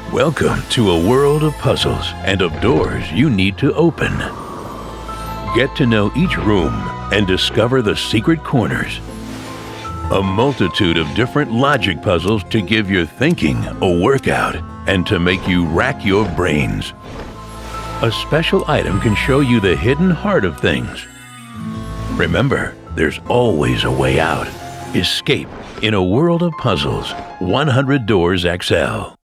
Welcome to a world of puzzles and of doors you need to open. Get to know each room and discover the secret corners. A multitude of different logic puzzles to give your thinking a workout and to make you rack your brains. A special item can show you the hidden heart of things. Remember, there's always a way out. Escape in a world of puzzles. 100 Doors XL.